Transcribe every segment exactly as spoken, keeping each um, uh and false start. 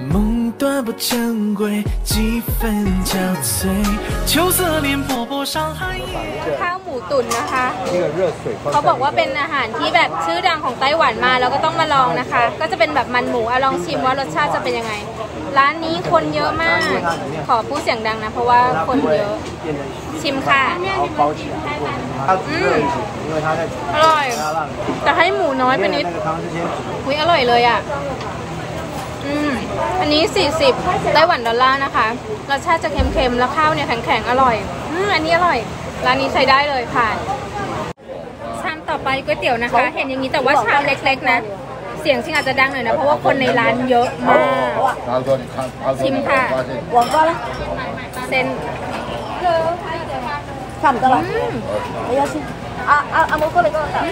梦断不珍贵，几分憔悴。秋色恋波波上寒夜。 ข้าวหมูตุ๋นนะคะเขาบอกว่าเป็นอาหารที่แบบชื่อดังของไต้หวันมาแล้วก็ต้องมาลองนะคะ ก็จะเป็นแบบมันหมูอะลองชิมว่ารสชาติจะเป็นยังไงร้านนี้คนเยอะมากขอพูดเสียงดังนะเพราะว่าคนเยอะชิมค่ะอืมอร่อยแต่ให้หมูน้อยไปนิดอุ้ยอร่อยเลยอ่ะอืมอันนี้สี่สิบไต้หวันดอลลาร์นะคะรสชาติจะเค็มๆแล้วข้าวเนี่ยแข็งๆอร่อยอืมอันนี้อร่อยร้านนี้ใช้ได้เลยค่ะชามต่อไปก๋วยเตี๋ยวนะคะเห็นอย่างนี้แต่ว่าชามเล็กๆนะเสียงชิงอาจจะดังหน่อยนะเพราะว่าคนในร้านเยอะมากชิมค่ะเส้นทำตลอดไม่ยากชิอ่ะอ่ะอ่ะมุกก็เลยก็แต่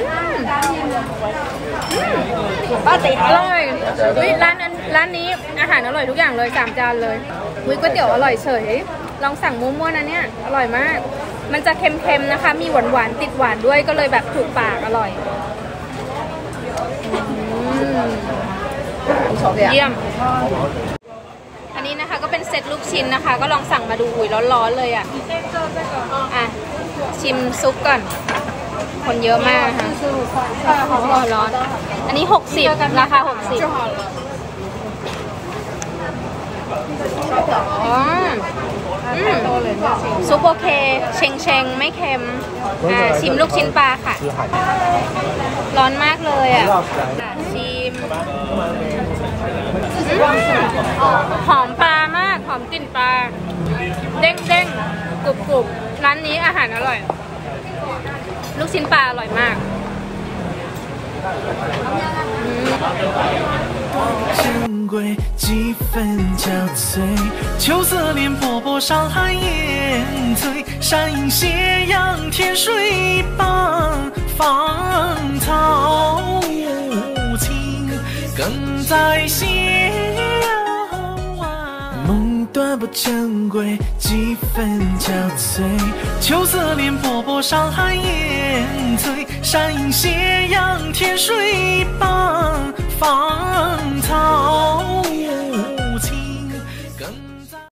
ป้าตีอร่อยวิร้านนั้นร้านนี้อาหารอร่อยทุกอย่างเลยสามจานเลยวิก๋วยเตี๋ยวอร่อยเฉยลองสั่งมั่วๆนะเนี่ยอร่อยมากมันจะเค็มๆนะคะมีหวานๆติดหวานด้วยก็เลยแบบถูกปากอร่อยเยี่ยมอันนี้นะคะก็เป็นเซตลูกชิ้นนะคะก็ลองสั่งมาดูอุ้ยร้อนๆเลยอ่ะอ่ะชิมซุปก่อนคนเยอะมากค่ะร้อนอันนี้หกสิบราคาหกสิบอ๋อซุปโอเคเชงเชงไม่เค็มอ่าชิมลูกชิ้นปลาค่ะร้อนมากเลยอ่ะชิมหอมปลามากหอมกลิ่นปลาเด้งเด้งกรุบกรุบร้านนี้อาหารอร่อยลูกชิ้นปลาอร่อยมาก珍贵几分憔悴，秋色恋波波上寒烟翠，山影斜阳天水傍，芳草无情，更在斜阳湾。梦断不珍贵，几分憔悴，秋色恋波波上寒烟翠，山影斜阳天水傍，芳草。